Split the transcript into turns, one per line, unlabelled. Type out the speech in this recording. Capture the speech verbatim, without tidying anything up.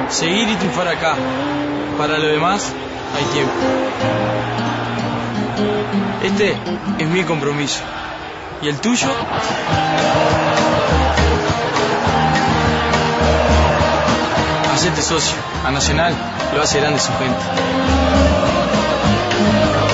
seguir y triunfar acá. Para lo demás, hay tiempo. Este es mi compromiso. ¿Y el tuyo? Hacete socio. A Nacional lo hace grande su gente.